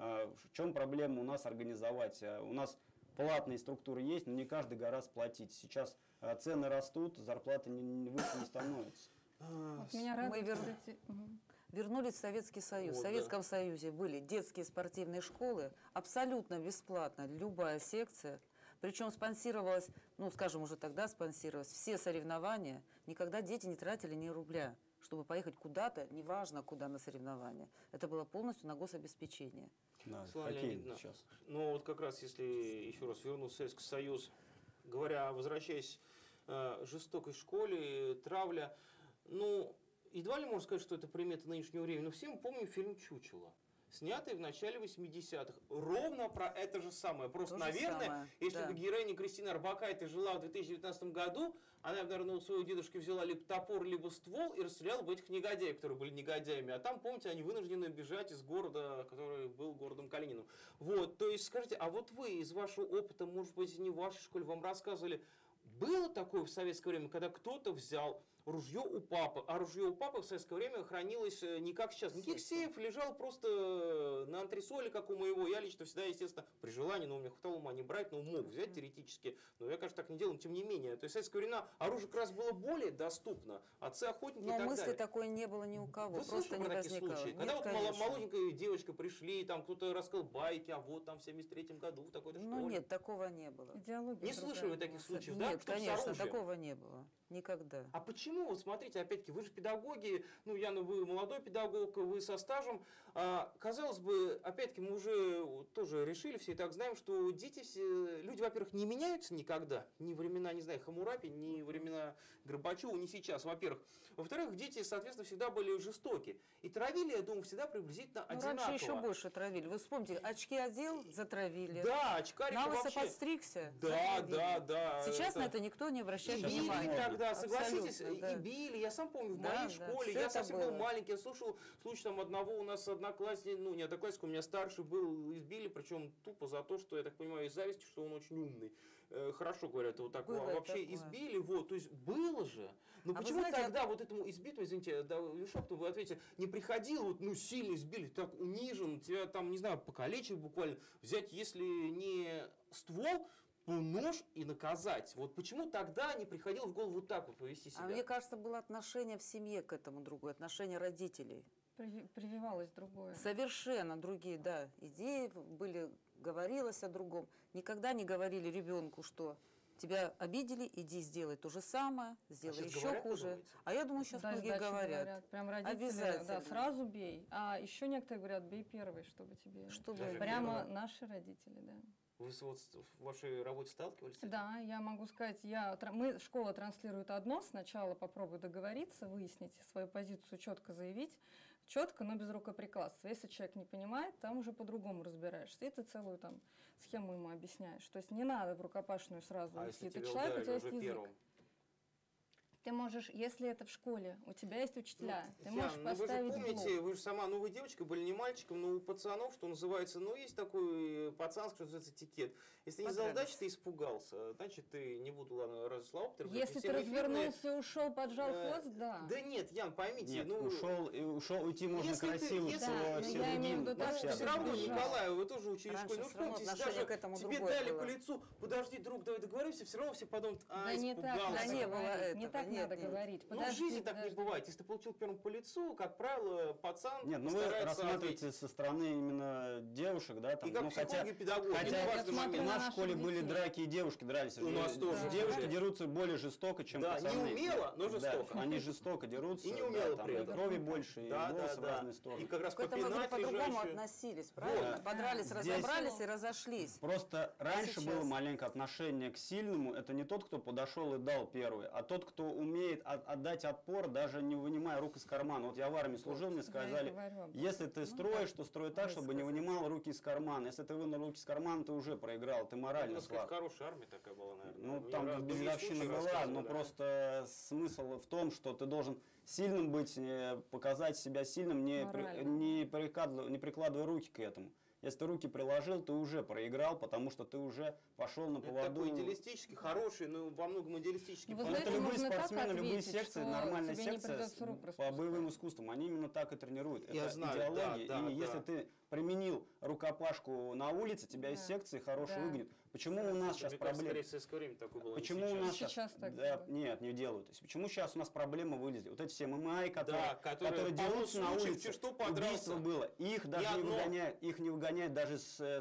В чем проблема у нас организовать? У нас платные структуры есть, но не каждый гораздо платить. Сейчас цены растут, зарплаты выше не становятся. Вот меня Мы радует, верну- кстати, Вернулись в Советский Союз. Вот, В Советском Союзе были детские спортивные школы, абсолютно бесплатно, любая секция. Причем спонсировалась, ну, скажем, уже тогда спонсировалась, все соревнования. Никогда дети не тратили ни рубля, чтобы поехать куда-то, неважно куда, на соревнования. Это было полностью на гособеспечение. Да, Светлана хоккей Леонидовна, сейчас. ну вот как раз, если еще раз вернуться в Советский Союз, говоря, возвращаясь к жестокой школе, травля, ну, едва ли можно сказать, что это примета нынешнего времени, но все мы помним фильм «Чучело», снятый в начале 80-х. Ровно про это же самое. Просто, То же наверное, самое, если да. бы героиня Кристина Орбакайте жила в 2019 году, она, наверное, у своего дедушки взяла либо топор, либо ствол и расстреляла бы этих негодяев, которые были негодяями. А там, помните, они вынуждены бежать из города, который был городом Калининым. Вот, то есть, скажите, а вот вы из вашего опыта, может быть, не в вашей школе, вам рассказывали, было такое в советское время, когда кто-то взял ружье у папы, а ружье у папы в советское время хранилось не как сейчас. Никаких сейф лежал просто на антресоле, как у моего. Я лично всегда, естественно, при желании, но у меня хватало ума не брать, но мог взять теоретически. Но я, конечно, так не делал, но тем не менее. То есть в советское время оружие как раз было более доступно. Отцы-охотники и Но так мысли далее. такой не было ни у кого, Вы просто слышали не про такие возникало. случаи? Нет, Когда вот конечно. молоденькая девочка пришли, там кто-то рассказал байки, а вот там в 73-м году в такой-то школе. Ну нет, такого не было. идеология Не другая слышали вы была. таких случаев, да? Нет, Чтоб с конечно, оружием. такого не было. Никогда. А почему, вот смотрите, опять-таки, вы же педагоги, ну, Яна, вы молодой педагог, вы со стажем. Казалось бы, опять-таки, мы уже тоже решили, все и так знаем, что дети, люди, во-первых, не меняются никогда. Ни времена, не знаю, Хамурапи, ни времена Горбачева, ни сейчас, во-первых. Во-вторых, дети, соответственно, всегда были жестоки. И травили, я думаю, всегда приблизительно Ну, одинаково. раньше еще больше травили. Вы вспомните, очки одел, затравили. Да, очкарика На лысо вообще... подстригся. Да, затравили. да, да. Сейчас на это никто не И обращает били внимания. тогда, согласитесь, Абсолютно, да. и били. Я сам помню, в Да, моей да, школе, всё я это совсем был было. маленький, я слушал случай там одного у нас одноклассника, ну не одноклассника, у меня старший был, избили, причем тупо за то, что, я так понимаю, из зависти, что он очень умный. Хорошо говорят, вот так Было вообще такое. избили, вот, то есть было же. Но А вы почему знаете, тогда вот этому избитому, извините, да, шепотом вы ответите, не приходил, вот, ну сильно избили, так унижен, тебя там, не знаю, покалечили буквально, взять, если не ствол, то нож и наказать. Вот почему тогда не приходило в голову вот так вот повести себя? А мне кажется, было отношение в семье к этому другое, отношение родителей. Прививалось другое. Совершенно другие, да, идеи были, говорилось о другом. Никогда не говорили ребенку, что тебя обидели, иди сделай то же самое, сделай щас еще говорят, вы хуже. думаете? А я думаю, сейчас Да, многие сдачи говорят. Прям родители, Обязательно. да, сразу бей. А еще некоторые говорят, бей первый, чтобы тебе... Чтобы Даже Прямо первый? наши родители, да. Вы вот в вашей работе сталкивались? с этим? Да, я могу сказать, школа транслирует одно, сначала попробуй договориться, выяснить свою позицию, четко заявить, четко, но без рукоприкладства. Если человек не понимает, там уже по-другому разбираешься, и ты целую там схему ему объясняешь. То есть не надо в рукопашную сразу А идти. если Ты тебя человек, у ударили тебя есть уже язык. первым? Ты можешь, если это в школе, у тебя есть учителя, ты Ян, можешь ну вы же поставить помните, блок. вы же сама, ну вы девочка были не мальчиком, но у пацанов, что называется, ну есть такой пацанский, что называется, этикет. Если не Подрались. задача, ты испугался, значит, ты не буду, ладно, раз слова употреблять, Если не ты все эфирные. развернулся, ушел, поджал хвост, да. Да нет, Ян, поймите, Нет, ну... ушел, уйти можно если ты- красиво, если- всего Да, но всем я имею в другим. виду то, на что себя Все равно, бежал. Николай, вы тоже учились в Раньше школе. Ну, всё равно вспомните, если отношение даже к этому тебе другое дали было. по лицу, подожди, друг, давай договоримся, все равно все подумают, Да не так испугался. Да надо не было говорить, не этого, так нет, надо нет. говорить. Ну, в Подожди, жизни так не подожди. бывает. Если ты получил первым по лицу, как правило, пацан Нет, ну вы старается рассматриваете ответить. со стороны именно девушек, да, там, И как ну, психологи, и педагоги, хотя это я важный смотрю в момент. на нашей наших школе были детей. драки, и девушки дрались. У нас тоже. Девушки Да. дерутся более жестоко, чем Да, пацаны. неумело, но Да, жестоко. они жестоко дерутся. И неумело да, там при и этом. крови больше, и Да, волосы да, в да. разные стороны. И как раз К этому мы попинать по-другому лежащую. относились, правильно? Вот. Подрались, Здесь- разобрались и разошлись. Просто раньше сейчас? было маленькое отношение к сильному. Это не тот, кто подошел и дал первый, а тот, кто умеет отдать отпор, даже не вынимая рук из кармана. Вот я в армии служил, мне сказали, говорю об этом. если ты строишь, то строй так, чтобы не вынимал руки из кармана. Если ты вынул руки из кармана, ты уже проиграл, ты морально Ну, сказать, слаб. хорошая армия такая была, наверное. Ну, Мне там раз другие бездельщина случаи была, рассказывали, но да. просто смысл в том, что ты должен сильным быть, показать себя сильным, Морально. не прикладывая руки к этому. Если ты руки приложил, ты уже проиграл, потому что ты уже пошел на Это поводу. такой идеалистический, хороший, но во многом идеалистический. Вы подход. Это знаете, любые можно так спортсмены, любые ответить, секции, что нормальная тебе не секция придется рук по распускать. боевым искусствам, они именно так и тренируют. Я Это знаю, идеология. да, да, и если да. ты применил рукопашку на улице, тебя из Да. секции хорошо Да. выгонят. Почему у нас сейчас Мне кажется, проблема? скорее в советское время такое было. не Почему у сейчас. нас Сейчас так да, делают. нет, не делают. То есть, почему сейчас у нас проблемы вылезли? Вот эти все ММА, которые которые по дерутся на случаю улице, чуть что подрался. убийство было. Их даже не одно. выгоняют, их не выгоняют даже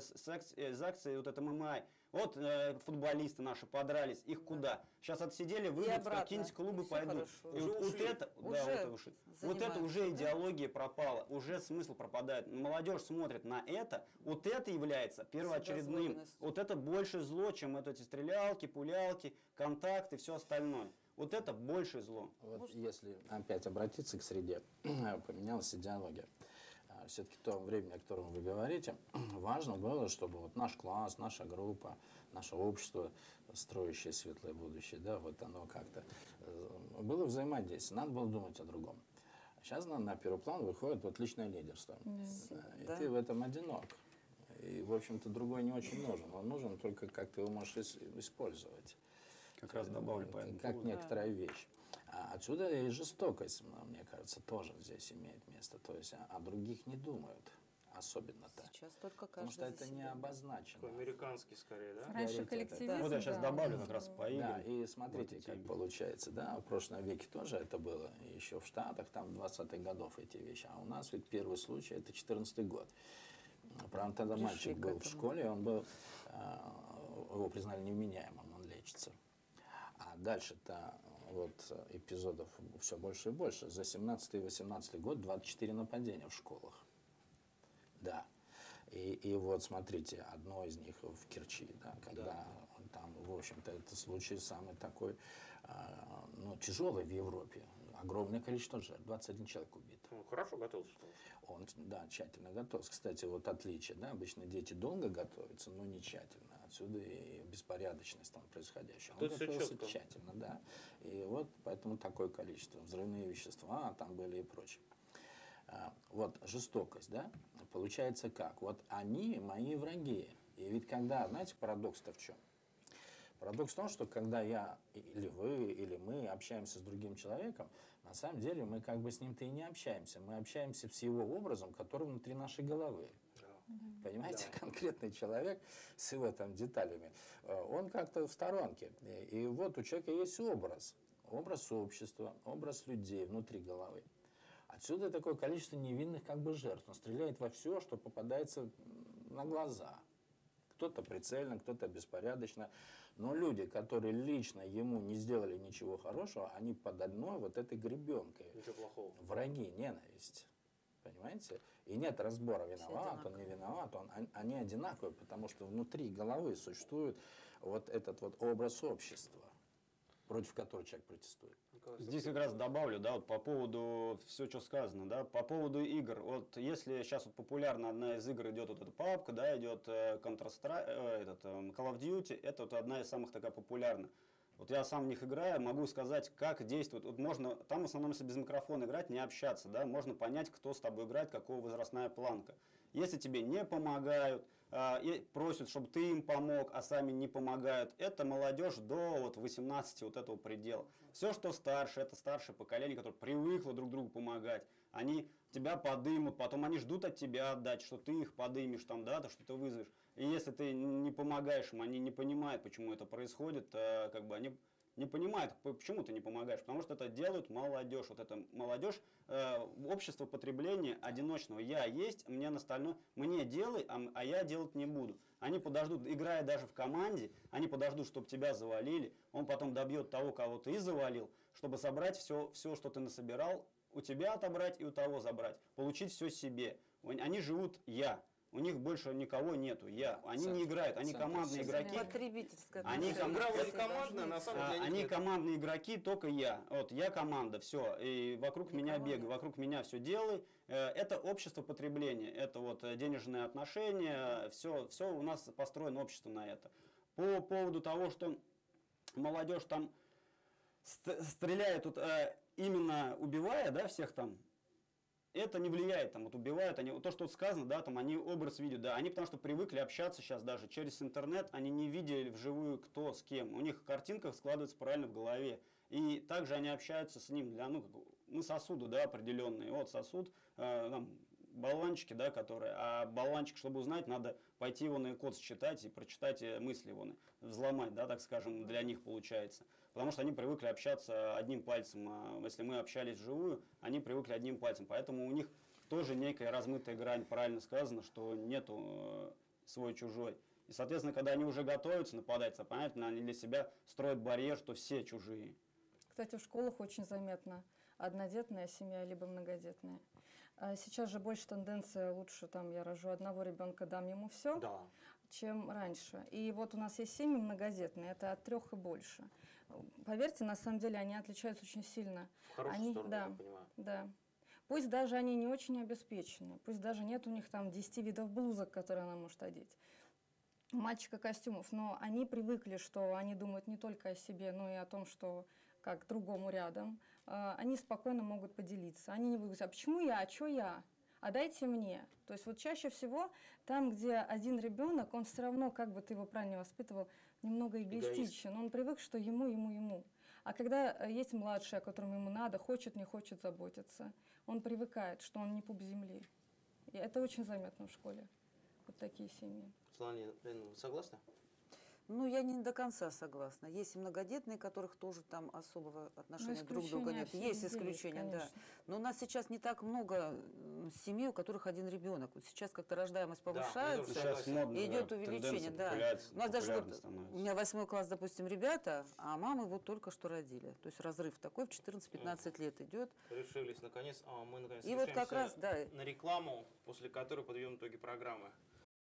из акции вот это ММА. Вот футболисты наши подрались, их куда? Сейчас отсидели, выйдут в обратно. какие-нибудь клубы, И всё пойдут. хорошо. И Уже вот ушли. это, да, Уже вот это ушли. Вот это занимаются, уже да? идеология пропала, уже смысл пропадает. Молодежь смотрит на это, вот это является первоочередным. Вседозволенность. Вот это больше зло, чем вот эти стрелялки, пулялки, контакты, все остальное. Вот это больше зло. Вот если опять обратиться к среде, поменялась идеология. Все-таки в то время, о котором вы говорите, важно было, чтобы вот наш класс, наша группа, наше общество, строящее светлое будущее, да, вот оно как-то было взаимодействие. Надо было думать о другом. Сейчас на первый план выходит вот личное лидерство. И Да. ты в этом одинок. И, в общем-то, другой не очень нужен. Он нужен только, как ты его можешь использовать. Как раз добавлю по этому Как поводу. некоторая вещь. А отсюда и жестокость, мне кажется, тоже здесь имеет место. То есть о других не думают особенно-то. Сейчас только Потому каждый что за это не себя. обозначено. Такой американский скорее, да? Раньше Говорите, коллективизм, Вот я сейчас да, добавлю он как раз был. по играм. Да, и смотрите, Вот эти как игры. получается, да, в прошлом веке тоже это было, еще в Штатах, там 20-х годов эти вещи, а у нас ведь первый случай, это 14-й год. Правда, тогда Пришли мальчик к был в этому. школе, он был, его признали невменяемым, он лечится. А дальше-то вот эпизодов все больше и больше. За 17 и 18 год 24 нападения в школах. Да. И вот смотрите, одно из них в Керчи, да, когда там, в общем-то, это случай самый такой, ну, тяжелый в Европе. Огромное количество жертв, 21 человек убит. Ну, хорошо готовился. что ли? Он, да, тщательно готовился. Кстати, вот отличие, да, обычно дети долго готовятся, но не тщательно. Отсюда и беспорядочность там происходящая. Он То есть всё готовился чётко. тщательно, да. И вот поэтому такое количество. Взрывные вещества там были и прочее. Вот жестокость, да, получается как? Вот они мои враги. И ведь когда, знаете, парадокс-то в чем? Парадокс в том, что когда я, или вы, или мы общаемся с другим человеком, на самом деле мы как бы с ним-то и не общаемся. Мы общаемся с его образом, который внутри нашей головы. Понимаете, конкретный человек с его там деталями, он как-то в сторонке. И вот у человека есть образ общества, образ людей внутри головы. Отсюда такое количество невинных как бы жертв. Он стреляет во все, что попадается на глаза. Кто-то прицельно, кто-то беспорядочно. Но люди, которые лично ему не сделали ничего хорошего, они под одной вот этой гребенкой. Ничего плохого. Враги, ненависть. Понимаете? И нет разбора, виноват он, не виноват он. Они одинаковые, потому что внутри головы существует вот этот вот образ общества, против которого человек протестует. Здесь как раз добавлю, да, вот по поводу все, что сказано, да, по поводу игр. Вот если сейчас вот популярна одна из игр, идет вот эта папка, да, идет Counter-Strike, Call of Duty, это вот одна из самых такая популярных. Вот я сам в них играю, могу сказать, как действует. Вот можно, там в основном, если без микрофона играть, не общаться, да, можно понять, кто с тобой играет, какого возрастная планка. Если тебе не помогают, и просят, чтобы ты им помог, а сами не помогают, это молодежь до вот 18 вот этого предела. Все, что старше, это старшее поколение, которое привыкло друг другу помогать. Они тебя подымут, потом они ждут от тебя отдать, что ты их подымешь, там, да, то, что ты вызовешь. И если ты не помогаешь им, они не понимают, почему это происходит, как бы они не понимают, почему ты не помогаешь, потому что это делают молодежь. Вот это молодежь, общество потребления одиночного. Я есть, мне на остальное, мне делай, а я делать не буду. Они подождут, играя даже в команде, они подождут, чтобы тебя завалили, он потом добьет того, кого ты завалил, чтобы собрать все, что ты насобирал, у тебя отобрать и у того забрать, получить все себе. Они живут «я». У них больше никого нету. Они не играют, они командные игроки. Потребительская. Игра вроде командная, на самом деле Они нет. командные игроки, только я. Вот я команда, все. И вокруг меня бегай, вокруг меня все делай. Это общество потребления, это вот денежные отношения, все у нас построено общество на это. По поводу того, что молодежь там стреляет, тут именно убивая, да, всех там, это не влияет, там, вот убивают, они, то, что тут сказано, да, там, они образ видят, да, они потому что привыкли общаться сейчас даже через интернет, они не видели вживую, кто с кем, у них картинка складывается правильно в голове, и также они общаются с ним, мы сосуды, да, определенные, вот сосуд, там, болванчики, да, которые, а болванчик, чтобы узнать, надо пойти его на код считать и прочитать мысли его, взломать, да, так скажем, для них получается. Потому что они привыкли общаться одним пальцем, а если мы общались вживую, они привыкли одним пальцем, поэтому у них тоже некая размытая грань, правильно сказано, что нету свой-чужой. И, соответственно, когда они уже готовятся нападать, понятно, они для себя строят барьер, что все чужие. Кстати, в школах очень заметно однодетная семья, либо многодетная. Сейчас же больше тенденция, лучше там я рожу одного ребенка, дам ему все, Да. чем раньше. И вот у нас есть семьи многодетные, это от 3 и больше. Поверьте, на самом деле они отличаются очень сильно. В хорошую сторону, да, я понимаю. да. Пусть даже они не очень обеспечены, пусть даже нет у них там 10 видов блузок, которые она может одеть, у мальчика костюмов, но они привыкли, что они думают не только о себе, но и о том, что как другому рядом. Они спокойно могут поделиться. Они не будут говорить, а почему я, а что я? А дайте мне. То есть вот чаще всего там, где один ребенок, он все равно, как бы ты его правильно воспитывал, немного эгоистичен. Он привык, что ему. А когда есть младший, о котором ему надо, хочет, не хочет заботиться, он привыкает, что он не пуп земли. И это очень заметно в школе. Вот такие семьи. Светлана Леонидовна, вы согласны? Ну, я не до конца согласна. Есть и многодетные, которых тоже там особого отношения друг к другу нет. Есть исключения, да. Но у нас сейчас не так много семей, у которых один ребенок. Вот сейчас как-то рождаемость повышается, Сейчас модно, и идет увеличение. Да. У нас даже вот, у меня 8 класс, допустим, ребята, а мамы вот только что родили. То есть разрыв такой в 14-15 лет идет. Решились, наконец. Мы наконец И вот как раз, да. на рекламу, после которой подведем итоги программы.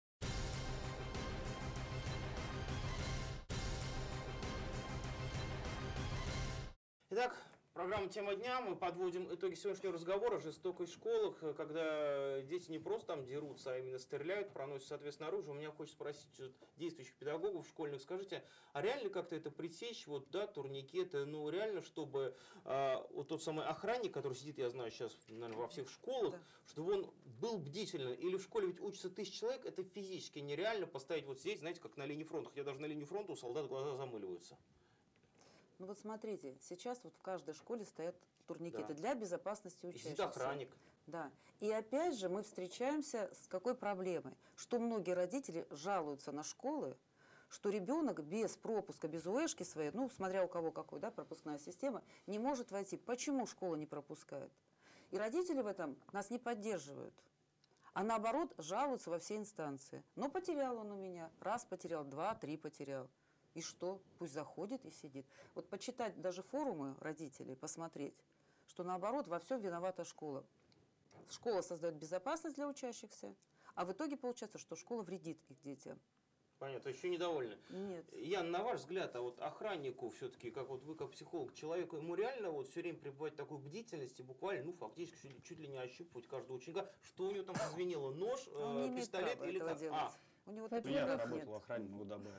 Итак, программа «Тема дня». Мы подводим итоги сегодняшнего разговора о жестокой школах, когда дети не просто там дерутся, а именно стреляют, проносят, соответственно, оружие. У меня хочется спросить действующих педагогов, школьных, скажите, а реально как-то это пресечь, вот, да, турникеты, ну, реально, чтобы вот тот самый охранник, который сидит, я знаю, сейчас, наверное, во всех школах, Да. чтобы он был бдительным, или в школе ведь учатся 1000 человек, это физически нереально поставить вот здесь, знаете, как на линии фронта, хотя даже на линии фронта у солдат глаза замыливаются. Ну вот смотрите, сейчас вот в каждой школе стоят турникеты Да. для безопасности И учащихся. сидит охранник. Да. И опять же мы встречаемся с какой проблемой? Что многие родители жалуются на школы, что ребенок без пропуска, без УЭшки своей, ну, смотря у кого какой, да, пропускная система, не может войти. Почему школа не пропускает? И родители в этом нас не поддерживают. А наоборот, жалуются во все инстанции. Но потерял он у меня. Раз потерял, 2, 3 потерял. И что? Пусть заходит и сидит. Вот почитать даже форумы родителей, посмотреть, что наоборот во всем виновата школа. Школа создает безопасность для учащихся, а в итоге получается, что школа вредит их детям. Понятно, еще недовольны. Нет. Ян, на ваш взгляд, а вот охраннику все-таки, как вот вы как психолог, человеку, ему реально вот все время пребывать в такой бдительности, буквально, ну, фактически чуть ли не ощупывать каждого ученика, что у него там зазвенело, нож, Он не имеет пистолет права или этого как? делать. У него таких Я прав работал в нет. охране, могу добавить.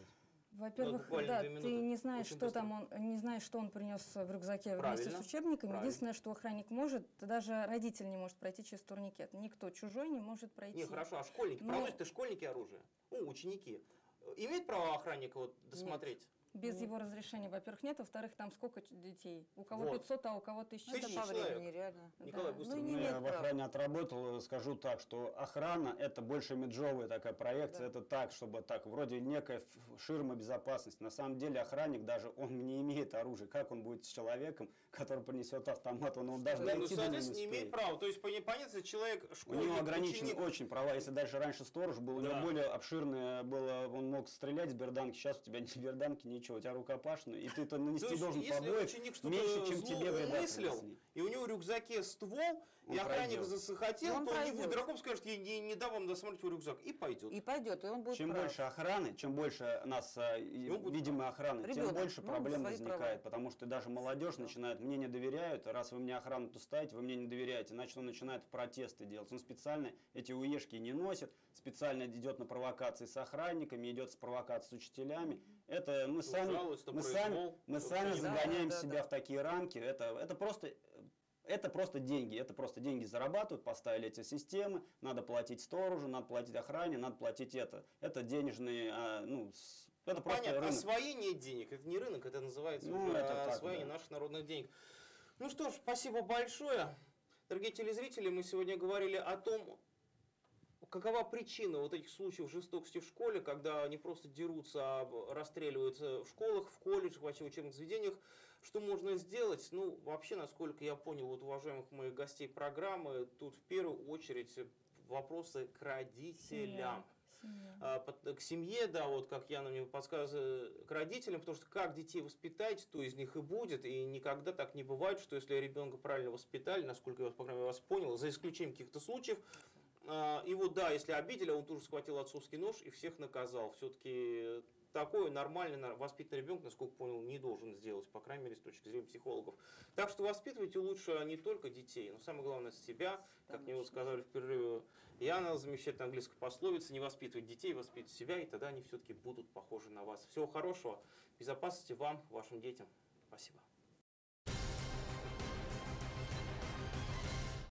Во-первых, буквально да, 2 ты минуты. не знаешь, Очень что быстро. там он, не знаешь, что он принес в рюкзаке вместе Правильно, с учебниками. правильно. Единственное, что охранник может, даже родитель не может пройти через турникет. Никто чужой не может пройти. Не, хорошо, а школьники? Ну, Проводят-то школьники оружие? Ученики. Имеет право охранник вот досмотреть? Без его разрешения, во-первых, нет. Во-вторых, там сколько детей? У кого Вот. 500, а у кого 1000. Это 1000 по человек. времени, реально. Николай, Да. быстро. Ну, не Ну, имеет я в права. охране отработал, скажу так, что охрана это больше имиджовая такая проекция, Да. это так, чтобы так, вроде некая ширма безопасности. На самом деле охранник даже, он не имеет оружия. Как он будет с человеком, который принесет автомат, он даже Да, ну, дойти до него не соответственно, не имеет успеет. права. То есть, понятно, человек, У школьник, него ограничены ученик, очень права. Если дальше раньше сторож был, у него Да. более обширное было, он мог стрелять с берданки, сейчас у тебя ни берданки, ничего, у тебя рукопашная, и ты то то нанести есть, должен если побоев ученик что-то меньше, чем тебе вреда умыслил, принесли. и у него в рюкзаке ствол, Он и охранник пройдет. захотел, И он то он не пройдет. будет дураком, скажет, я не дам вам досмотреть его рюкзак, и пойдет. И пойдет, и он будет Чем прав. больше охраны, чем больше нас он будет видимой охраны, тем Ребенок, больше ну, проблем свои возникает. права. Потому что даже молодежь Да. начинает, мне не доверяют, раз вы мне охрану тут ставите, вы мне не доверяете. Значит, он начинает протесты делать. Он специально эти уешки не носит, специально идет на провокации с охранниками, идет с провокацией с учителями. Это мы сами, жалуются на мы произвол, сами, мы что сами не загоняем да, себя да. в такие рамки. Это просто деньги, это просто деньги зарабатывают, поставили эти системы, надо платить сторожу, надо платить охране, надо платить это. Это денежные, это просто Понятно, рынок. освоение денег, это не рынок, это называется Ну, уже это так, освоение да. наших народных денег. Ну что ж, спасибо большое. Дорогие телезрители, мы сегодня говорили о том, какова причина вот этих случаев жестокости в школе, когда не просто дерутся, а расстреливаются в школах, в колледжах, вообще в учебных заведениях. Что можно сделать? Ну, вообще, насколько я понял, вот уважаемых моих гостей программы, тут в первую очередь вопросы к родителям. Семья. К семье, да, вот как Яна мне подсказывает, к родителям, потому что как детей воспитать, то из них и будет, и никогда так не бывает, что если ребенка правильно воспитали, насколько я, по крайней мере, вас понял, за исключением каких-то случаев, его, да, если обидели, он тоже схватил отцовский нож и всех наказал. Все-таки такой нормальный, воспитанный ребенок, насколько понял, не должен сделать, по крайней мере, с точки зрения психологов. Так что воспитывайте лучше не только детей, но самое главное себя, как мне вот сказали в перерыве Яна, замечательная английская пословица, не воспитывать детей, воспитывать себя, и тогда они все-таки будут похожи на вас. Всего хорошего, безопасности вам, вашим детям. Спасибо.